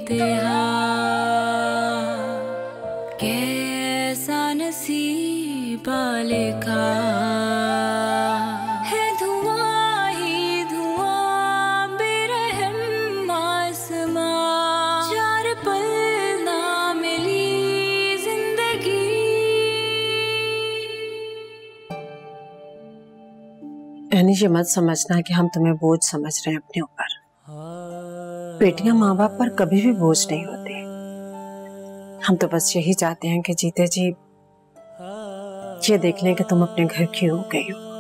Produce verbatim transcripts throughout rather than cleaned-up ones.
कैसा नसीबा लिखा है, धुआं ही धुआं बेरहम आसमां, चार पल ना मिली जिंदगी। एनी ये मत समझना कि हम तुम्हें बोझ समझ रहे हैं अपने ऊपर। बेटियां माँ बाप पर कभी भी बोझ नहीं होती। हम तो बस यही चाहते हैं कि जीते जी ये देख लें कि तुम अपने घर की हो गई हो।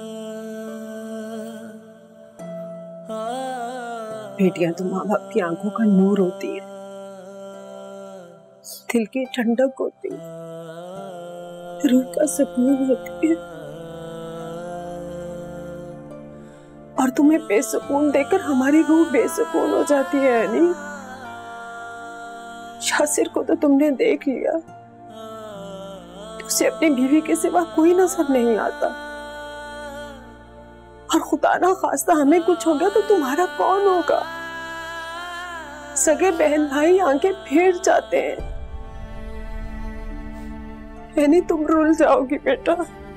बेटियां तो माँ बाप की आंखों का नूर होती है, दिल की ठंडक होती है, रूह का सुकून होती है। और तुम्हें बेसुकून देकर हमारी रूह बेसुकून हो जाती है। यानी यासिर को तो तुमने देख लिया, उसे अपनी बीवी के सिवा कोई नजर नहीं आता, और खुदा ना खास्ता हमें कुछ हो गया तो तुम्हारा कौन होगा? सगे बहन भाई आंखें फेर जाते हैं। यानी तुम रुल जाओगी बेटा।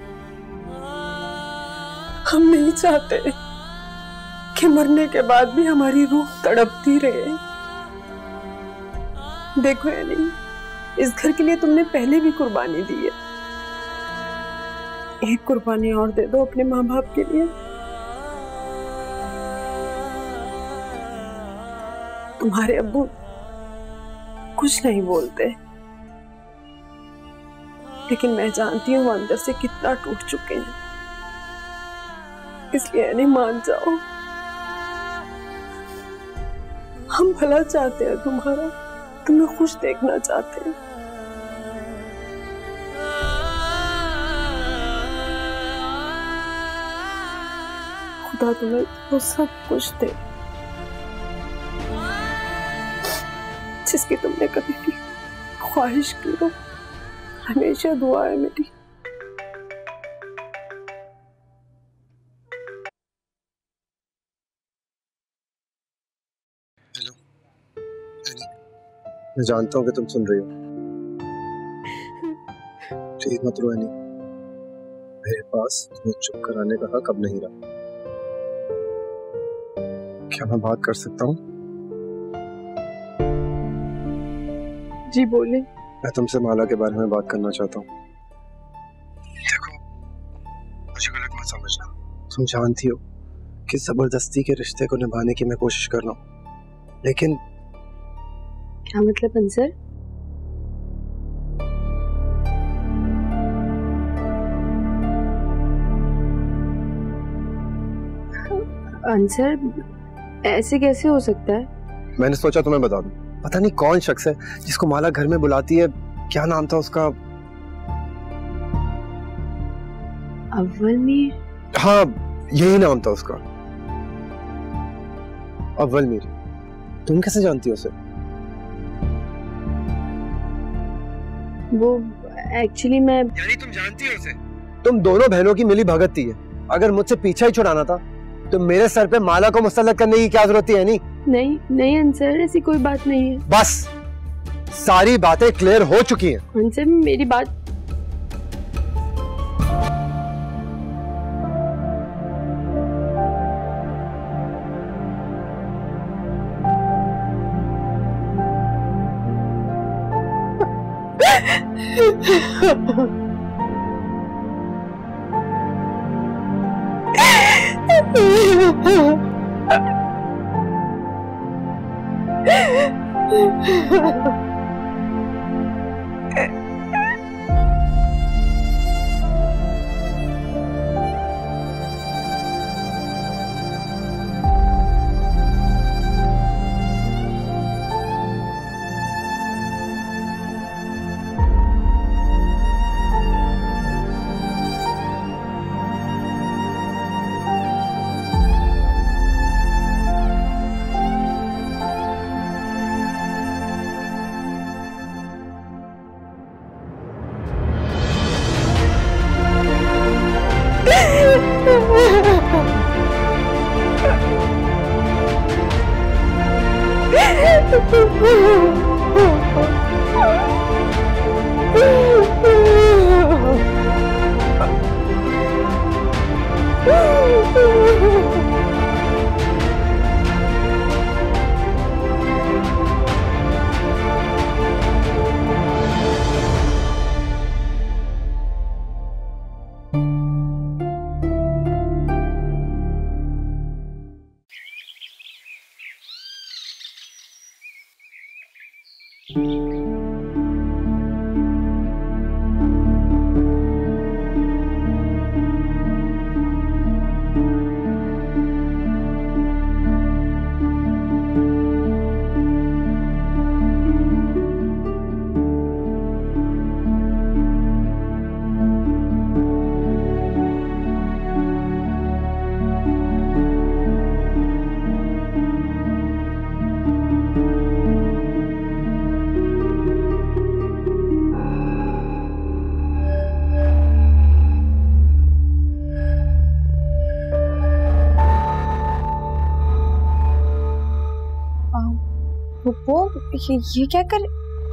हम नहीं चाहते कि मरने के बाद भी हमारी रूह तड़पती रहे। देखो यानी इस घर के लिए तुमने पहले भी कुर्बानी दी है, एक कुर्बानी और दे दो अपने माँ बाप के लिए। तुम्हारे अब्बू कुछ नहीं बोलते, लेकिन मैं जानती हूँ वो अंदर से कितना टूट चुके हैं। इसलिए यानी मान जाओ, हम भला चाहते हैं तुम्हारा, तुम्हें खुश देखना चाहते हैं। खुदा तुम्हें वो सब कुछ दे जिसकी तुमने कभी भी ख्वाहिश की हो। हमेशा दुआ है मेरी। मैं जानता हूँ कि तुम सुन रही हो। प्लीज मत रो एनी, मेरे पास तुम्हें चुप कराने का हक अब नहीं रहा। क्या मैं बात कर सकता हूँ? जी बोले। मैं तुमसे माला के बारे में बात करना चाहता हूँ। देखो, मुझे गलत मत समझना। तुम जानती हो कि जबरदस्ती के रिश्ते को निभाने की मैं कोशिश कर रहा हूँ, लेकिन क्या मतलब अंसर? अंसर ऐसे कैसे हो सकता है? मैंने सोचा तुम्हें बता दूं। पता नहीं कौन शख्स है जिसको माला घर में बुलाती है। क्या नाम था उसका? अव्वल मीर। हाँ, यही नाम था उसका, अव्वल मीर। तुम कैसे जानती हो उसे? वो एक्चुअली मैं। यानी तुम जानती हो उसे? तुम दोनों बहनों की मिली भगत थी है। अगर मुझसे पीछा ही छुड़ाना था तो मेरे सर पे माला को मुसल्लत करने की क्या जरूरत है? नहीं नहीं नहीं अंसर, ऐसी कोई बात नहीं है। बस सारी बातें क्लियर हो चुकी हैं। अंसर मेरी बात। वो ये, ये क्या कर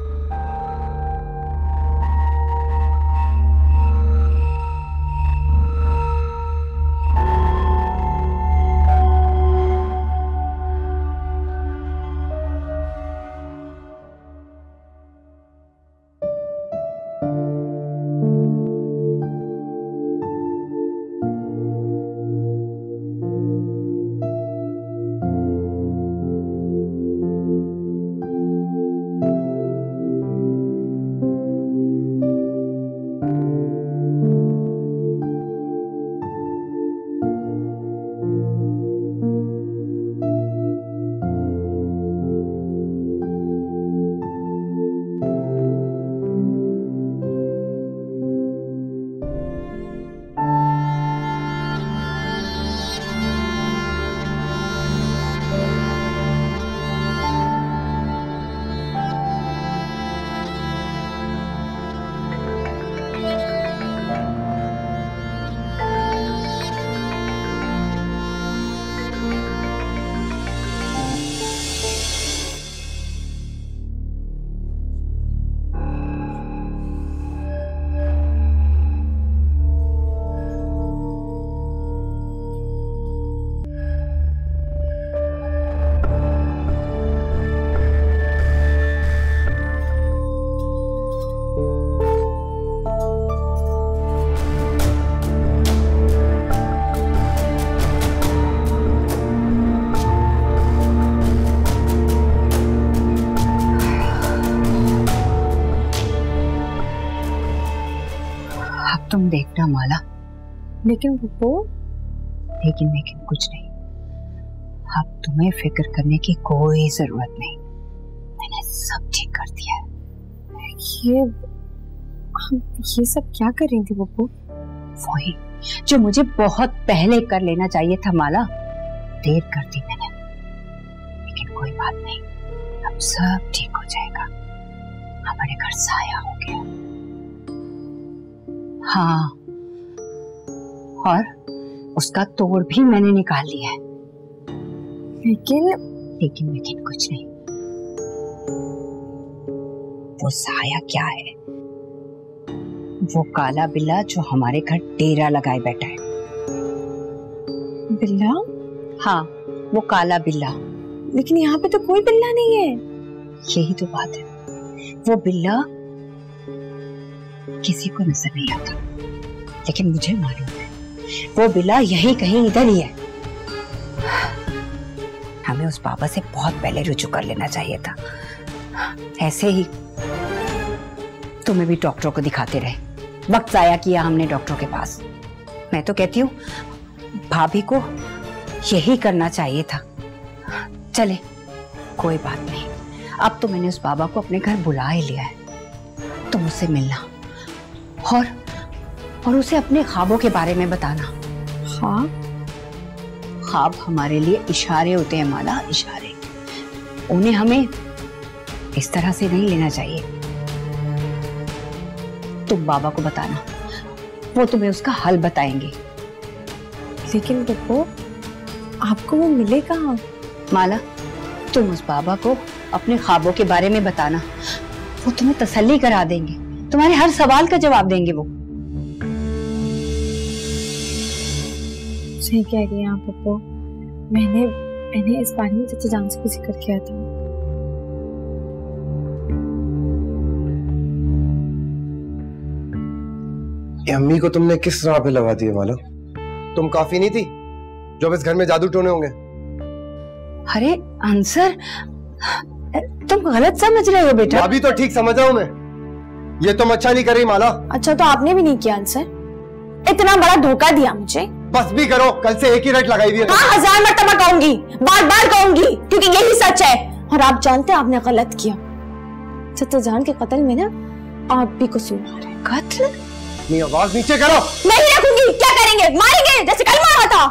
तुम देखना माला। लेकिन वो लेकिन लेकिन कुछ नहीं, अब तुम्हें फिक्र करने की कोई जरूरत नहीं, मैंने सब ठीक कर दिया है। ये ये सब क्या कर रही थी पप्पू? वही जो मुझे बहुत पहले कर लेना चाहिए था माला, देर कर दी मैंने। लेकिन कोई बात नहीं, अब सब ठीक हो जाएगा, हमारे घर साया हो गया। हाँ, और उसका तोड़ भी मैंने निकाल लिया है। लेकिन लेकिन लेकिन कुछ नहीं, वो साया क्या है? वो काला बिल्ला जो हमारे घर डेरा लगाए बैठा है। बिल्ला? हाँ, वो काला बिल्ला। लेकिन यहाँ पे तो कोई बिल्ला नहीं है। यही तो बात है, वो बिल्ला किसी को नजर नहीं आता, लेकिन मुझे मालूम है वो बिल्ला यही कहीं इधर ही है। हमें उस बाबा से बहुत पहले रुजू कर लेना चाहिए था। ऐसे ही तुम्हें भी डॉक्टरों को दिखाते रहे, वक्त जाया किया हमने डॉक्टरों के पास। मैं तो कहती हूँ भाभी को यही करना चाहिए था। चले, कोई बात नहीं, अब तो मैंने उस बाबा को अपने घर बुला ही लिया है। तुम उससे मिलना और और उसे अपने ख्वाबों के बारे में बताना। हाँ? ख्वाब हमारे लिए इशारे होते हैं माला, इशारे। उन्हें हमें इस तरह से नहीं लेना चाहिए। तुम बाबा को बताना, वो तुम्हें उसका हल बताएंगे। लेकिन पप्पू, आपको वो मिले कहाँ? माला, तुम उस बाबा को अपने ख्वाबों के बारे में बताना, वो तुम्हें तसल्ली करा देंगे, तुम्हारे हर सवाल का जवाब देंगे वो। सही कह रही हैं आप पप्पू। मैंने मैंने इस बारे में चाचा जान से भी जिक्र किया था। ये अम्मी को तुमने किस राह पे लगा दिया माला? तुम काफी नहीं थी जो अब इस घर में जादू टोने होंगे? अरे अंसर, तुम गलत समझ रहे हो बेटा। अभी तो ठीक समझ रहा हूं मैं। ये तुम अच्छा नहीं कर रही माला। अच्छा तो आपने भी नहीं किया अंसर? इतना बड़ा धोखा दिया मुझे। बस भी करो, कल से एक ही रट लगाई हुई है। हाँ, हजार मर्तबा कहूंगी, बार बार कहूंगी, क्योंकि यही सच है। और आप जानते हैं आपने गलत किया। चाचा जान के कत्ल में ना आप भी कसूरवार है। कत्ल? अपनी आवाज नीचे करो। नहीं रखूंगी। क्या करेंगे? मारेंगे जैसे कल मारा था।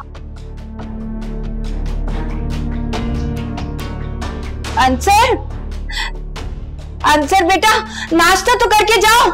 अंसर, अंसर बेटा नाश्ता तो करके जाओ।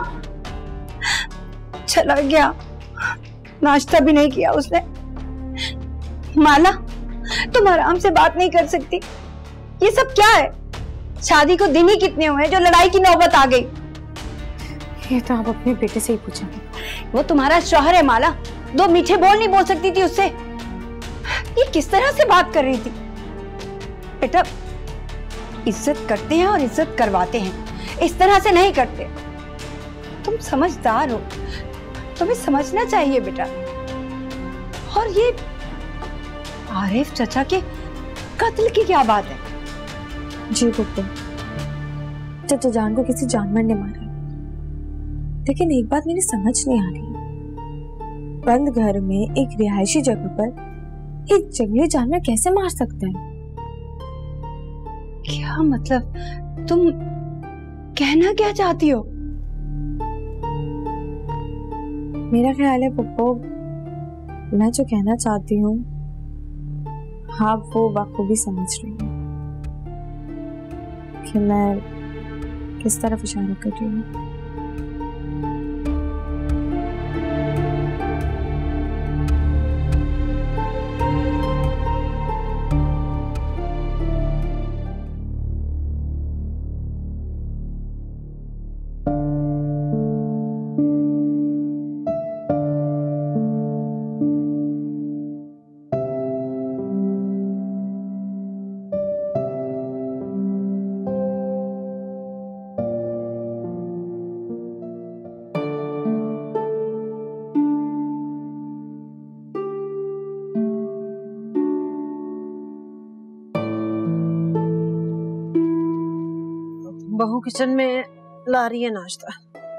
चला गया, नाश्ता भी नहीं किया उसने। माला, तुम आराम से बात नहीं कर सकती? ये सब क्या है? शादी को दिन ही कितने हुए जो लड़ाई की नौबत आ गई? ये तो आप अपने बेटे से ही पूछेंगे। वो तुम्हारा शौहर है माला, दो मीठे बोल नहीं बोल सकती थी उससे? ये किस तरह से बात कर रही थी? बेटा इज्जत करते हैं और इज्जत करवाते हैं, इस तरह से नहीं करते। तुम समझदार हो, तुम्हें समझना चाहिए बेटा। और ये आरिफ चाचा के कत्ल की क्या बात है? जी पप्पू, चाचा जान को किसी जानवर ने मारा, लेकिन एक बात मेरी समझ नहीं आ रही। बंद घर में एक रिहायशी जगह पर एक जंगली जानवर कैसे मार सकता है? क्या मतलब? तुम कहना क्या चाहती हो? मेरा ख्याल है पप्पू, मैं जो कहना चाहती हूँ आप वो बखूबी समझ रही हैं कि मैं किस तरफ इशारा कर रही हूँ। बहू किचन में ला रही है नाश्ता।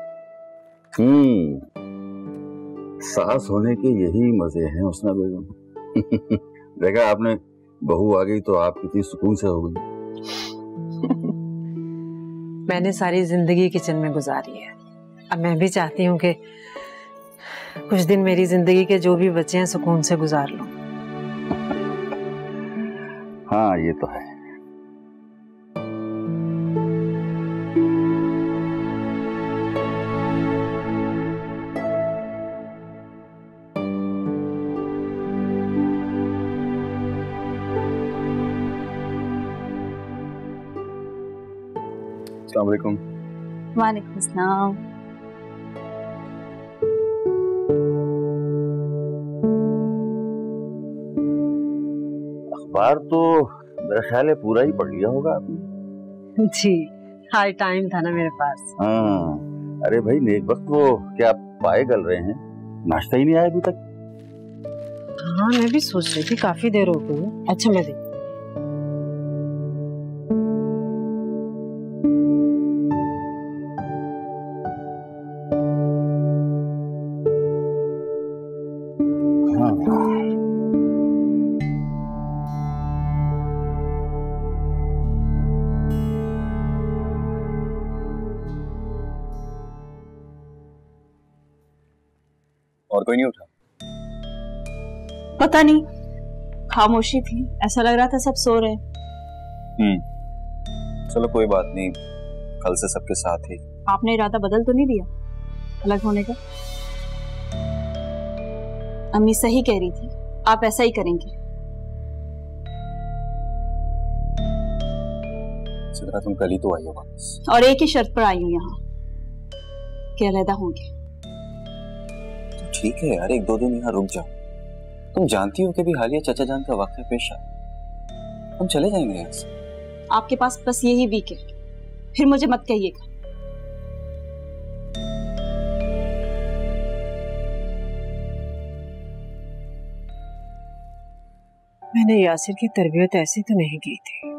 हम्म, सास होने के यही मजे हैं उसना बेगम। देखा आपने, बहू आ गई तो आप कितनी सुकून से हो गई। मैंने सारी जिंदगी किचन में गुजारी है, अब मैं भी चाहती हूँ कि कुछ दिन मेरी जिंदगी के जो भी बचे हैं सुकून से गुजार लूं। हाँ ये तो है। अस्सलाम वालेकुम। वालेकुम अस्सलाम। अखबार तो मेरा ख्याल है पूरा ही पढ़ लिया होगा आपने। जी, हाई टाइम था ना मेरे पास। हाँ, अरे भाई नेक वक्त, वो क्या पाए गल रहे हैं, नाश्ता ही नहीं आया अभी तक? हाँ मैं भी सोच रही थी, काफी देर हो गई। अच्छा मैं देख और कोई नहीं उठा? पता नहीं, खामोशी थी, ऐसा लग रहा था सब सो रहे। हम्म, चलो कोई बात नहीं, कल से सबके साथ ही। आपने इरादा बदल तो नहीं दिया अलग होने का? अम्मी सही कह रही थी, आप ऐसा ही करेंगे। सिद्रा तुम कल ही तो आई हो वापस। और एक ही शर्त पर आई हूँ यहाँ कि अलहदा होंगे। तो ठीक है यार, एक दो दिन यहाँ रुक जाओ। तुम जानती हो कि भी हालिया चाचा जान का वाकया पेश आया, हम चले जाएंगे यहाँ से। आपके पास बस यही वीक है, फिर मुझे मत कहिएगा। मैंने यासिर की तरबियत ऐसी तो नहीं की थी।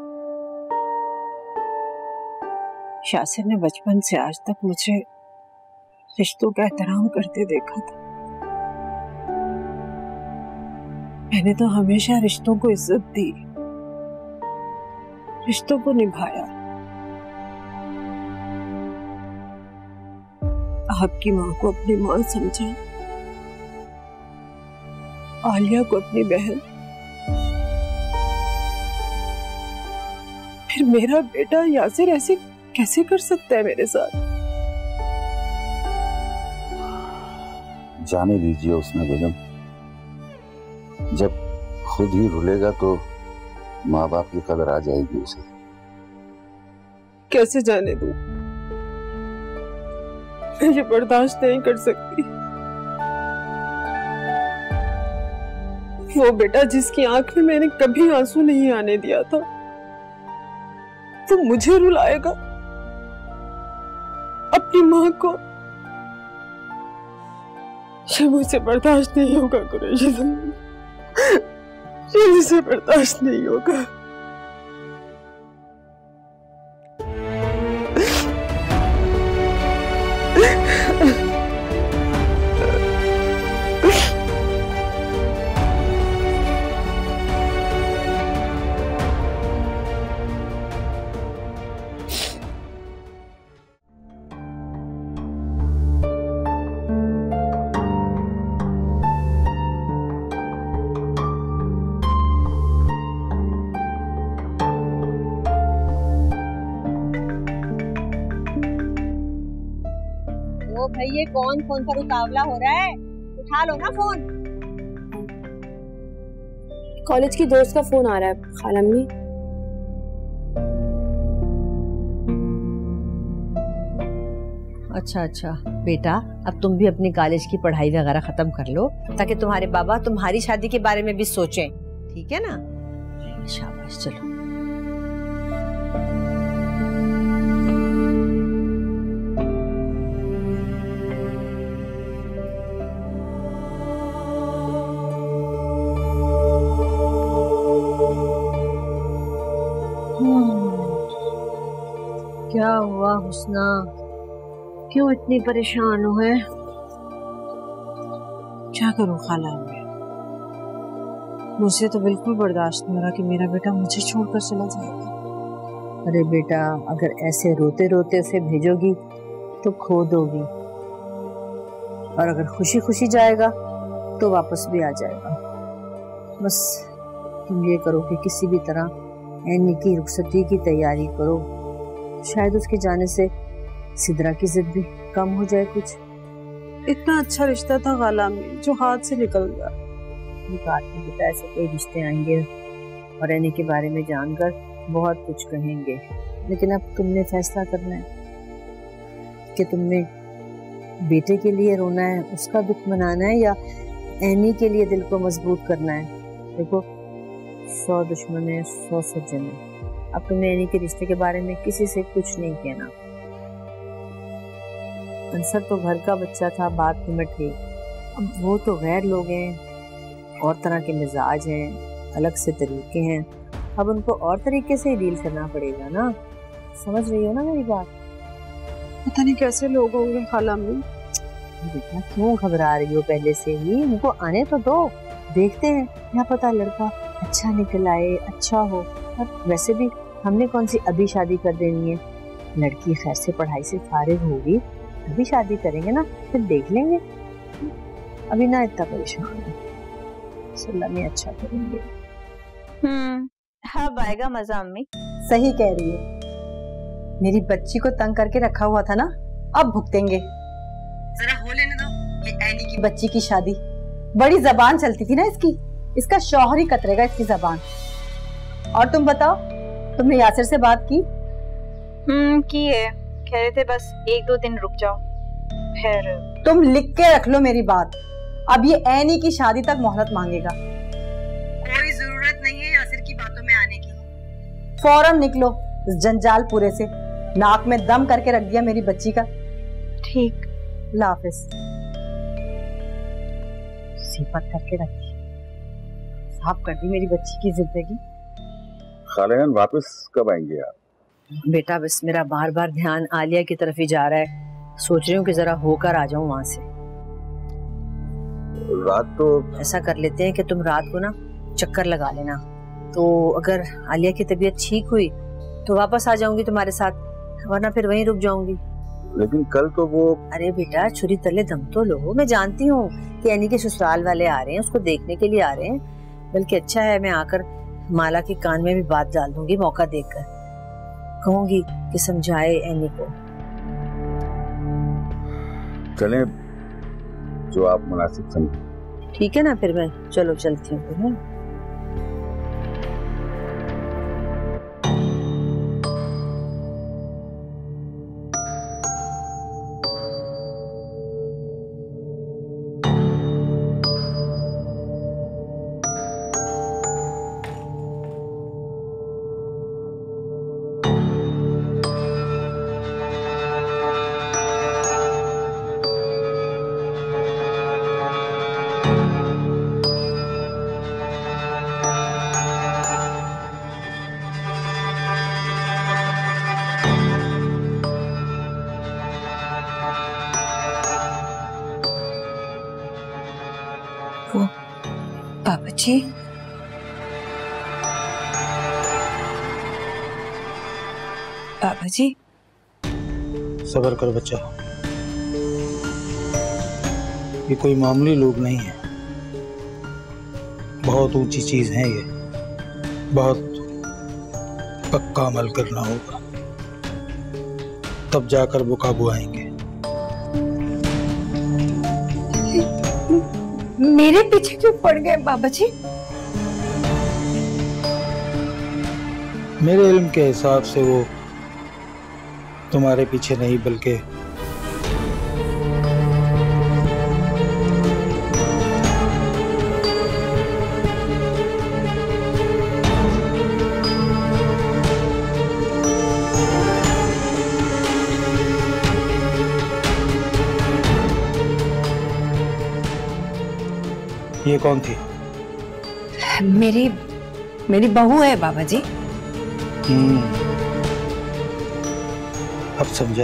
यासिर ने बचपन से आज तक मुझे रिश्तों का एहतराम करते देखा था। मैंने तो हमेशा रिश्तों को इज्जत दी, रिश्तों को निभाया। आपकी माँ को अपनी माँ समझा, आलिया को अपनी बहन, फिर मेरा बेटा यासिर ऐसे कैसे कर सकता है मेरे साथ? जाने दीजिए उसने बेगम, जब खुद ही रुलेगा तो माँ बाप की कदर आ जाएगी उसे। कैसे जाने दूं? मैं ये बर्दाश्त नहीं कर सकती। वो बेटा जिसकी आंख में मैंने कभी आंसू नहीं आने दिया था, तो मुझे रुलाएगा, अपनी माँ को। ये मुझसे बर्दाश्त नहीं होगा कुरैशी, ये मुझसे बर्दाश्त नहीं होगा। भाई ये कौन फोन पर उतावला हो रहा है? उठा लो ना फोन। कॉलेज की दोस्त का फोन आ रहा है खाला अम्मी। अच्छा अच्छा बेटा, अब तुम भी अपनी कॉलेज की पढ़ाई वगैरह खत्म कर लो ताकि तुम्हारे बाबा तुम्हारी शादी के बारे में भी सोचें, ठीक है ना? शाबाश, चलो। क्या हुआ हुस्ना, क्यों इतनी परेशान हो है? क्या करूं खाला, मुझे तो बिल्कुल बर्दाश्त नहीं हो रहा कि मेरा बेटा मुझे छोड़कर चला जाएगा। अरे बेटा, अगर ऐसे रोते रोते उसे भेजोगी तो खो दोगी, और अगर खुशी खुशी जाएगा तो वापस भी आ जाएगा। बस तुम ये करो कि किसी भी तरह एनी की रुखसती की तैयारी करो, शायद उसके जाने से सिद्रा की जिद भी कम हो जाए कुछ। इतना अच्छा रिश्ता था खाला में जो हाथ से निकल गया। निकाल में बेटा ऐसे कई रिश्ते आएंगे और एनी के बारे में जानकर बहुत कुछ कहेंगे, लेकिन अब तुमने फैसला करना है कि तुमने बेटे के लिए रोना है, उसका दुख मनाना है, या एनी के लिए दिल को मजबूत करना है। देखो, सौ दुश्मन है सौ सज्जन है। अब तुमने एनी के रिश्ते के बारे में किसी से कुछ नहीं कहना। अंसर तो घर का बच्चा था, बात निमट गई। अब वो तो गैर लोग हैं, और तरह के मिजाज हैं, अलग से तरीके हैं। अब उनको और तरीके से डील करना पड़ेगा ना। समझ रही हो ना मेरी बात? पता नहीं कैसे लोग होंगे खाला में। बेटा क्यों घबरा रही हो? पहले से ही उनको आने तो दो, देखते हैं, क्या पता लड़का अच्छा निकल आए, अच्छा हो। और वैसे भी हमने कौन सी अभी शादी कर देनी है? लड़की खैर से पढ़ाई से फारिग होगी, अभी शादी करेंगे ना, फिर देख लेंगे। अभी ना इतना परेशान है, अल्लाह में अच्छा करेंगे। हम्म, अब आएगा मजा अम्मी। सही कह रही है, मेरी बच्ची को तंग करके रखा हुआ था ना, अब भुगतेंगे। जरा हो लेने दो ये एनी की बच्ची की शादी। बड़ी जबान चलती थी ना इसकी, इसका शौहर ही कतरेगा इसकी जबान। और तुम बताओ, तुमने यासिर से बात की? हम्म की है, कह रहे थे बस एक दो दिन रुक जाओ फिर। तुम लिख के रख लो मेरी बात, अब ये ऐनी की शादी तक मोहलत मांगेगा। कोई जरूरत नहीं है यासिर की बातों में आने की। फौरन निकलो इस जंजाल पूरे से। नाक में दम करके रख दिया मेरी बच्ची का। ठीक, अल्लाह हाफिज। सिफत करके रखी, साफ कर दी मेरी बच्ची की जिंदगी। खालियान वापस कब आएंगे आप? बेटा बस मेरा बार बार ध्यान आलिया की तरफ ही जा रहा है, सोच रही हूँ कि जरा होकर आ जाऊं वहां से। रात तो ऐसा कर लेते हैं कि तुम रात को ना चक्कर लगा लेना, तो अगर आलिया की तबीयत ठीक हुई तो वापस आ जाऊंगी तुम्हारे साथ, वरना फिर वहीं रुक जाऊंगी। लेकिन कल तो वो। अरे बेटा छुरी तले दम तो लो, मैं जानती हूँ कि एनी के ससुराल वाले आ रहे हैं, उसको देखने के लिए आ रहे हैं, बल्कि अच्छा है मैं आकर माला के कान में भी बात डाल दूंगी, मौका देखकर कहूंगी कि समझाए एनी को। चलें जो आप मुनासिब समझें। ठीक है ना, फिर मैं चलो चलती हूँ फिर। बाबा जी, बाबा जी सब्र कर बच्चा, ये कोई मामूली लोग नहीं है, बहुत ऊंची चीज है ये, बहुत पक्का अमल करना होगा, तब जाकर वो काबू आएंगे। मेरे पीछे क्यों पड़ गए बाबा जी? मेरे इल्म के हिसाब से वो तुम्हारे पीछे नहीं बल्कि ये कौन थी? मेरी मेरी बहू है बाबा जी। हम्म, अब समझा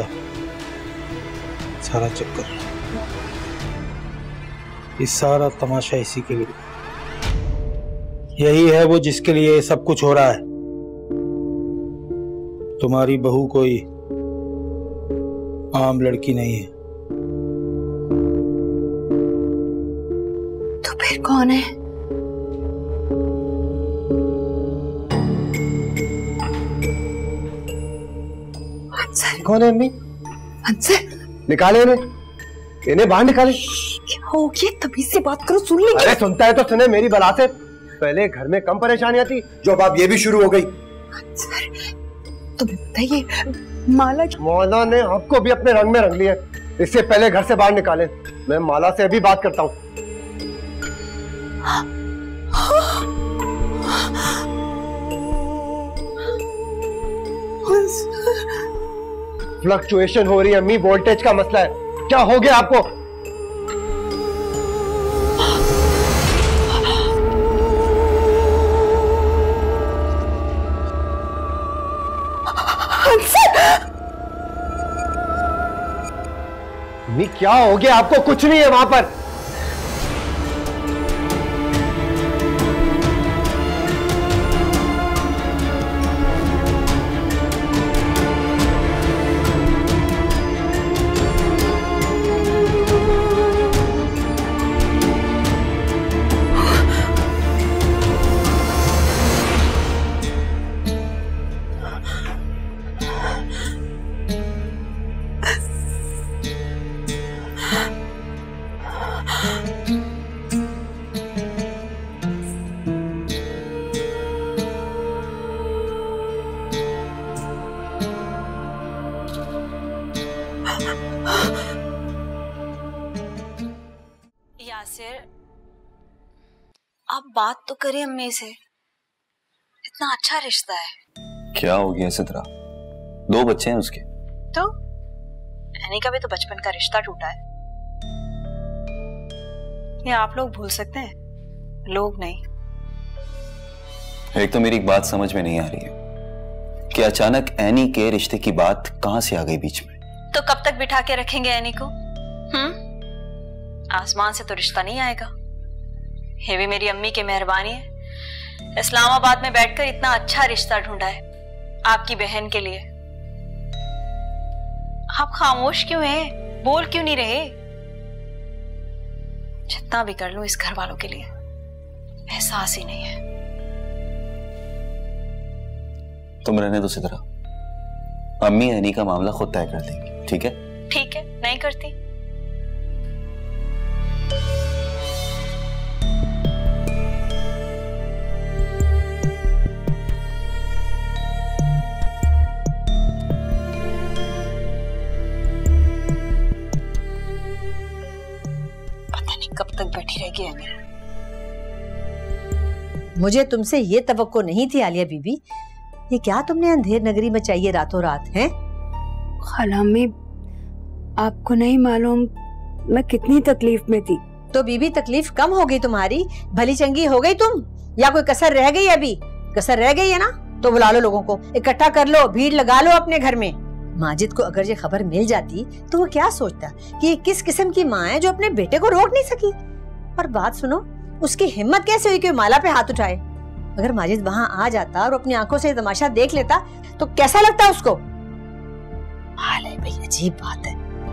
सारा चक्कर, ये सारा तमाशा इसी के लिए, यही है वो जिसके लिए सब कुछ हो रहा है। तुम्हारी बहू कोई आम लड़की नहीं है। तो फिर कौन है? कौन है अम्मी? निकाले इन्हें, इन्हें बाहर निकाले। क्या हो गया? तभी से बात करो, सुन लेंगे। अरे सुनता है तो सुने मेरी बला से। पहले घर में कम परेशानियां थी, जो अब ये भी शुरू हो गई। तुम्हें बताइए माला मौला ने आपको भी अपने रंग में रंग लिया। इससे पहले घर से बाहर निकाले। मैं माला से अभी बात करता हूँ। फ्लक्चुएशन हो रही है अम्मी, वोल्टेज का मसला है। क्या हो गया आपको? अम्मी क्या हो गया आपको? कुछ नहीं है वहां पर। बात तो करिए अम्मी से, इतना अच्छा रिश्ता है। क्या हो गया सिद्रा? दो बच्चे हैं उसके। तो एनी का भी तो बचपन का रिश्ता टूटा है। ये आप लोग भूल सकते हैं, लोग नहीं। एक तो मेरी एक बात समझ में नहीं आ रही है कि अचानक एनी के रिश्ते की बात कहां से आ गई बीच में। तो कब तक बिठा के रखेंगे एनी को? हम्म आसमान से तो रिश्ता नहीं आएगा, ये भी मेरी अम्मी की मेहरबानी है। इस्लामाबाद में बैठकर इतना अच्छा रिश्ता ढूंढा है आपकी बहन के लिए। आप खामोश क्यों हैं? बोल क्यों नहीं रहे? जितना भी कर लूं इस घर वालों के लिए एहसास ही नहीं है। तुम रहने दो सिद्रा, अम्मी एनी का मामला खुद तय कर देंगी, ठीक है? ठीक है, नहीं करती। पता नहीं कब तक बैठी रहेगी एनी। मुझे तुमसे ये तवक्को नहीं थी आलिया बीबी, ये क्या तुमने अंधेर नगरी में चाहिए रातों रात हैं? खाला अम्मी, आपको नहीं मालूम मैं कितनी तकलीफ में थी। तो बीबी तकलीफ कम हो गई तुम्हारी, भली चंगी हो गई तुम, या कोई कसर रह गई? अभी कसर रह गई है ना तो बुला लो, लोगों को इकट्ठा कर लो, भीड़ लगा लो अपने घर में। माजिद को अगर ये खबर मिल जाती तो वो क्या सोचता कि ये किस किस्म की माँ है जो अपने बेटे को रोक नहीं सकी। और बात सुनो, उसकी हिम्मत कैसे हुई कि माला पे हाथ उठाए? अगर माजिद वहाँ आ जाता और अपनी आंखों से तमाशा देख लेता तो कैसा लगता उसको? हाल है भाई, अजीब बात है।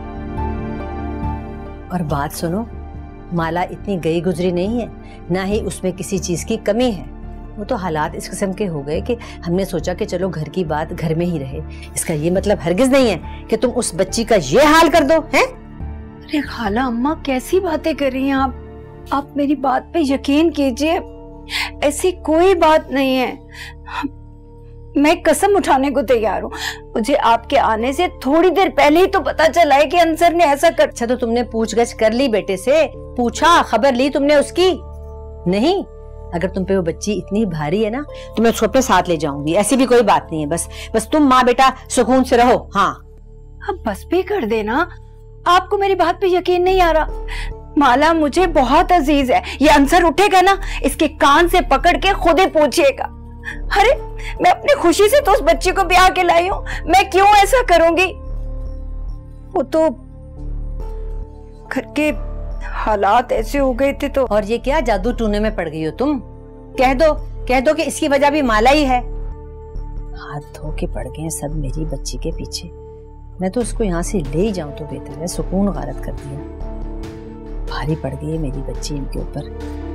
और बात सुनो, माला इतनी गई गुजरी नहीं है, ना ही उसमें किसी चीज की कमी है। वो तो हालात इस किस्म के हो गए कि हमने सोचा कि चलो घर की बात घर में ही रहे। इसका ये मतलब हरगिज नहीं है कि तुम उस बच्ची का ये हाल कर दो, हैं? अरे खाला अम्मा, कैसी बातें कर रही हैं आप? आप मेरी बात पे यकीन कीजिए, ऐसी कोई बात नहीं है। मैं कसम उठाने को तैयार हूँ। मुझे आपके आने से थोड़ी देर पहले ही तो पता चला है कि अंसर ने ऐसा कर। अच्छा, तो तुमने पूछगछ कर ली बेटे से? पूछा, खबर ली तुमने उसकी? नहीं। अगर तुम पे वो बच्ची इतनी भारी है ना तो मैं उसको अपने साथ ले जाऊंगी, ऐसी भी कोई बात नहीं है। बस बस तुम माँ बेटा सुकून से रहो। हाँ, अब बस भी कर देना। आपको मेरी बात पे यकीन नहीं आ रहा? माला मुझे बहुत अजीज है। ये अंसर उठेगा ना, इसके कान से पकड़ के खुद ही पूछिएगा। अरे मैं अपनी खुशी से तो उस बच्ची को ब्याह के लाई हूं, मैं क्यों ऐसा करूंगी? वो तो घर के हालात ऐसे हो गए थे तो। और ये क्या जादू टूने में पड़ गई हो तुम? कह दो, कह दो कि इसकी वजह भी माला ही है। हाथ धो के पड़ गए सब मेरी बच्ची के पीछे। मैं तो उसको यहाँ से ले ही जाऊं तो बेहतर है। सुकून गारत कर दिया, भारी पड़ गई है मेरी बच्ची इनके ऊपर।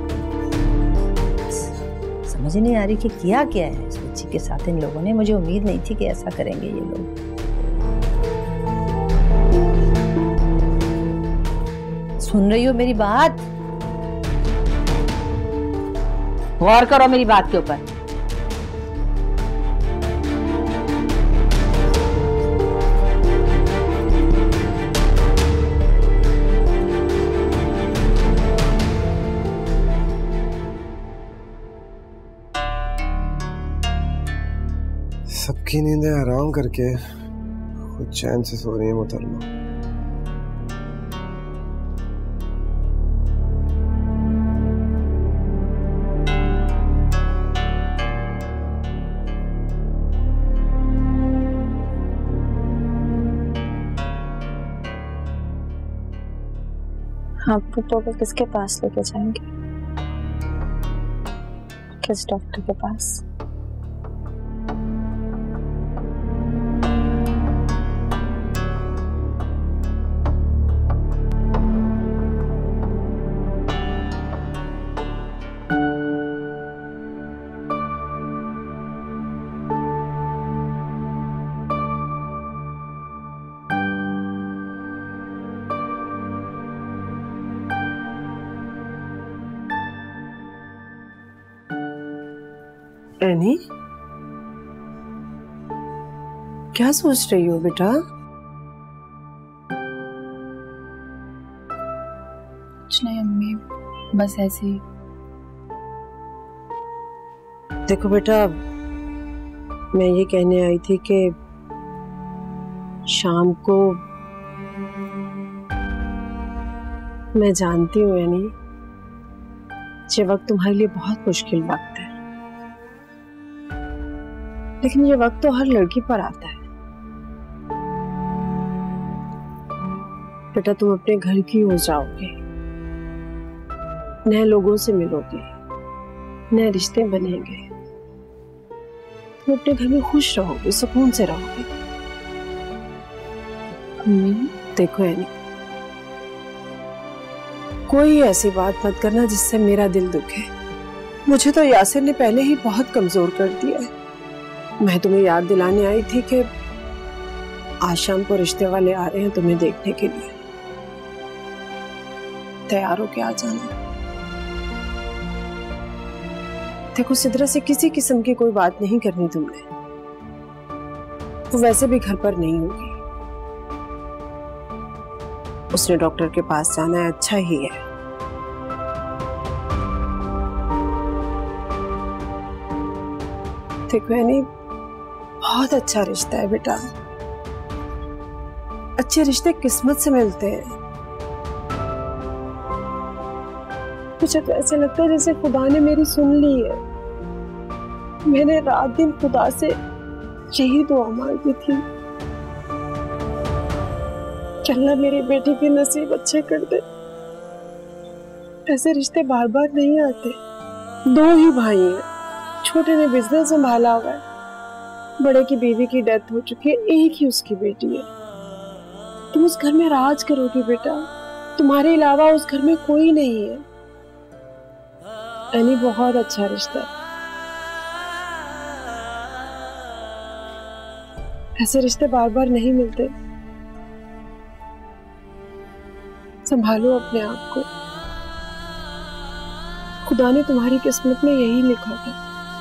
समझ नहीं आ रही कि किया क्या है इस बच्ची के साथ इन लोगों ने। मुझे उम्मीद नहीं थी कि ऐसा करेंगे ये लोग। सुन रही हो मेरी बात? गौर करो मेरी बात के ऊपर। सबकी नींदें आराम करके खुद चैन से सो रही है मोहतरमा। आप पुप्पो को किसके पास लेके जाएंगे? किस डॉक्टर के पास? एनी, क्या सोच रही हो बेटा? कुछ नहीं अम्मी, बस ऐसे ही। देखो बेटा, मैं ये कहने आई थी कि शाम को मैं जानती हूँ यानी ये वक्त तुम्हारे लिए बहुत मुश्किल वक्त है, लेकिन ये वक्त तो हर लड़की पर आता है। बेटा तुम अपने घर की हो जाओगे, नए लोगों से मिलोगे, नए रिश्ते बनेंगे, तुम अपने घर में खुश रहोगे, सुकून से रहोगे। देखो यानी कोई ऐसी बात मत करना जिससे मेरा दिल दुखे। मुझे तो यासिर ने पहले ही बहुत कमजोर कर दिया है। मैं तुम्हें याद दिलाने आई थी कि आज शाम को रिश्ते वाले आ रहे हैं तुम्हें देखने के लिए, तैयार होके आ जाना। देखो सिद्रा से किसी किस्म की कोई बात नहीं करनी तुमने, वो वैसे भी घर पर नहीं होगी, उसने डॉक्टर के पास जाना है, अच्छा ही है। देखो यानी बहुत अच्छा रिश्ता है बेटा, अच्छे रिश्ते किस्मत से मिलते हैं। मुझे तो ऐसे लगता है जैसे खुदा ने मेरी सुन ली है। मैंने रात दिन खुदा से यही दुआ मांगी थी कि अल्लाह मेरी बेटी के नसीब अच्छे कर दे। ऐसे रिश्ते बार बार नहीं आते। दो ही भाई हैं, छोटे ने बिजनेस संभाला हुआ है, बड़े की बीवी की डेथ हो चुकी है, एक ही उसकी बेटी है। तुम उस घर में राज करोगे बेटा, तुम्हारे अलावा उस घर में कोई नहीं है। यानी बहुत अच्छा रिश्ता है। ऐसे रिश्ते बार बार नहीं मिलते। संभालो अपने आप को, खुदा ने तुम्हारी किस्मत में यही लिखा था।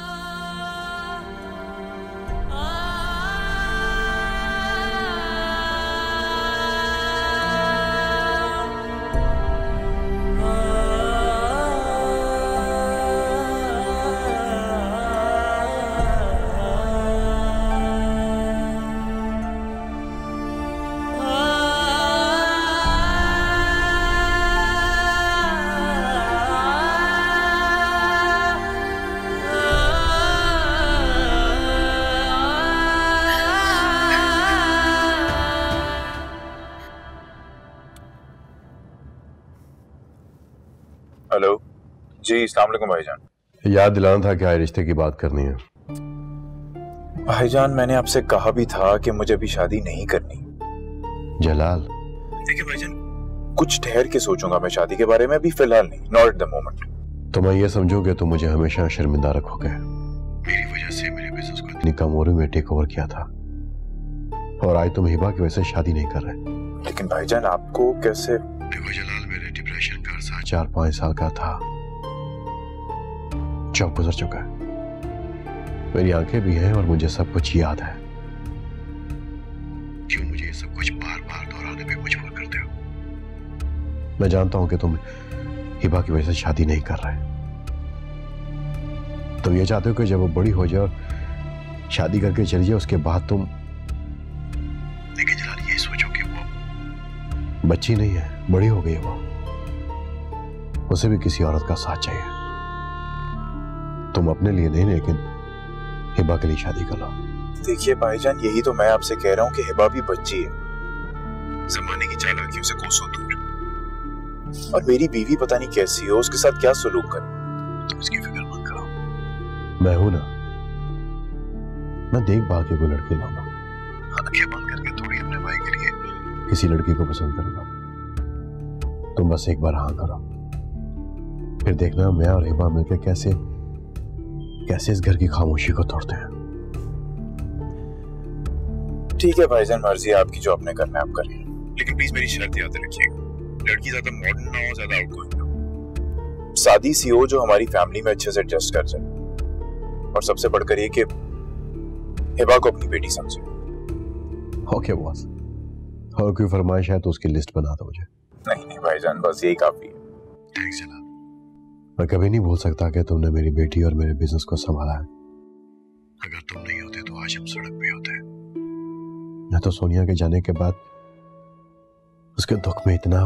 हेलो जी, अस्सलाम वालेकुम भाईजान। याद दिलाना था कि आज रिश्ते की बात करनी है। भाईजान मैंने आपसे कहा भी था कि मुझे अभी शादी नहीं करनी। जलाल देखिए भाईजान, कुछ ठहर के सोचूंगा मैं शादी के बारे में, अभी फिलहाल नहीं, नॉट एट द मोमेंट। तो मैं ये समझोगे तो मुझे हमेशा शर्मिंदा रखोगे। मेरी वजह से मेरे बिजनेस को इतनी कम उम्र में टेक ओवर किया था और आज तुम हिबा की वजह से शादी नहीं कर रहे। लेकिन भाईजान आपको कैसे? देखो जलाल, मेरे डिप्रेशन का अरसा चार पांच साल का था, जो गुजर चुका है। मेरी आंखें भी हैं और मुझे सब कुछ याद है। क्यों मुझे ये सब कुछ बार बार दोहराने पे मजबूर करते हो? मैं जानता हूं कि तुम हिबा की वजह से शादी नहीं कर रहे। तुम ये चाहते हो कि जब वो बड़ी हो जाए और शादी करके चली जाए, उसके बाद तुम। लेकिन जलाल ये सोचो कि वो बच्ची नहीं है, बड़ी हो गई है, वो उसे भी किसी औरत का साथ चाहिए। तुम अपने लिए नहीं, लेकिन हिबा के लिए शादी कर लो। देखिए भाईजान, यही तो मैं आपसे कह रहा हूँ कि हिबा भी बच्ची है, जमाने की चालाकियों से कोसों दूर, और मेरी बीवी पता नहीं कैसी हो, उसके साथ क्या सुलूक कर। तुम इसकी फिक्र मत करो, मैं हूं ना, मैं देखभाल के कोई लड़की लाऊंगा, आंखें बंद करके थोड़ी अपने भाई के लिए किसी लड़की को पसंद करूंगा। तुम बस एक बार हाँ करो, फिर देखना मैं और हिबा मिलकर कैसे कैसे इस घर की खामोशी को तोड़ते हैं। ठीक है भाईजान, मर्जी है आपकी, जो आपने करना है आप करिए, लेकिन प्लीज मेरी शर्त याद रखिएगा, लड़की ज्यादा मॉडर्न ना हो, ज्यादा आउटगोइंग ना हो, सादी सी हो, जो हमारी फैमिली में अच्छे से एडजस्ट कर जाए, और सबसे बढ़कर ये कि हिबा को अपनी बेटी समझे। ओके बॉस, और कोई फरमाइश है तो उसकी लिस्ट बना दो मुझे। नहीं नहीं भाईजान, बस यही काफी है। थैंक्स जनाब। मैं कभी नहीं भूल सकता कि तुमने मेरी बेटी और मेरे बिजनेस को संभाला है। अगर तुम नहीं होते तो आज हम सड़क पे होते। मैं तो सोनिया के जाने के बाद उसके दुख में इतना,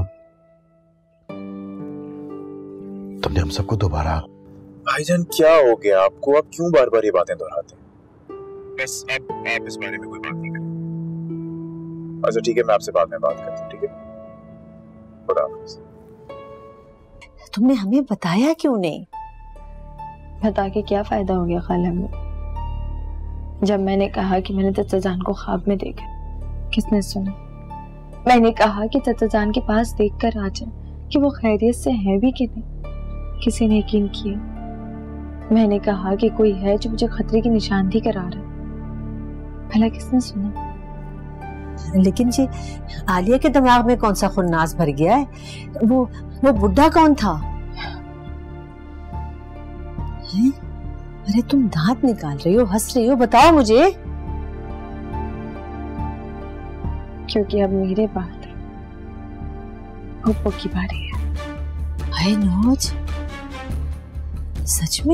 तुमने हम सबको दोबारा। भाईजान क्या हो गया आपको? आप क्यों बार बार ये बातें दोहराते हैं? बस अब आप इस बारे में कोई बात नहीं करें। अच्छा ठीक है, मैं आपसे बाद में बात करता हूँ, ठीक है? खुदा हाफिज़। तुमने हमें बताया क्यों नहीं? बता के क्या फायदा हो गया खाला में? जब मैंने कहा कि मैंने चाचा जान को ख्वाब में देखा, किसने सुना? मैंने कहा कि चाचा जान के पास देखकर आ जाए कि वो खैरियत से है भी कि नहीं, किसी ने यकीन किया। मैंने कहा कि कोई है जो मुझे खतरे की निशानदेही करा रहा है, भला किसने सुना? लेकिन जी आलिया के दिमाग में कौन सा खुन्नास भर गया है? वो वो बुढ़ा कौन था? है? अरे तुम दांत निकाल रही हो, हंस रही हो, बताओ मुझे। क्योंकि अब मेरे बाद पप्पू की बारी है। हाय नौज, सच में?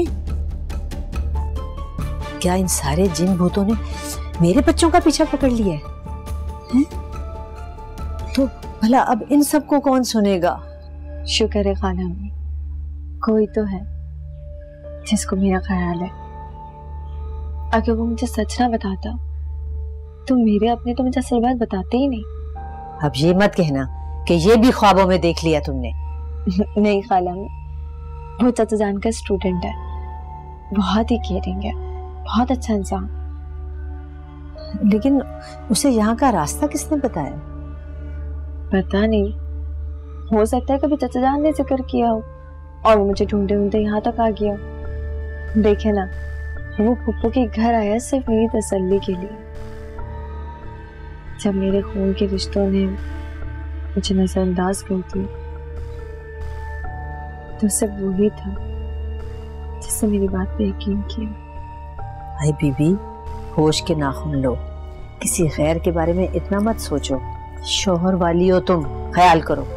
क्या इन सारे जिन भूतों ने मेरे बच्चों का पीछा पकड़ लिया है? हैं? तो भला अब इन सबको कौन सुनेगा? शुक्र है खाला अम्मी, कोई तो है जिसको मेरा ख्याल है। अगर वो मुझे सच ना बताता तो मेरे अपने तो मुझे असल बात बताते ही नहीं। अब ये मत कहना कि ये भी ख्वाबों में देख लिया तुमने। नहीं खाला अम्मी, वो चाचा जान का स्टूडेंट है, बहुत ही केयरिंग है, बहुत अच्छा इंसान। लेकिन उसे यहाँ का रास्ता किसने बताया? पता नहीं, हो सकता है कभी चाचा जान ने जिक्र किया हो और वो मुझे ढूंढते ढूंढते यहाँ तक आ गया। देखे ना, वो पप्पू के घर आया सिर्फ मेरी तसल्ली के लिए। जब मेरे खून के रिश्तों ने मुझे नजरअंदाज कर दिया तो सिर्फ वही था जिसने मेरी बात पे यकीन किया। अरे बीबी, होश के नाखून लो, किसी गैर के बारे में इतना मत सोचो। शोहर वाली हो तुम, ख्याल करो।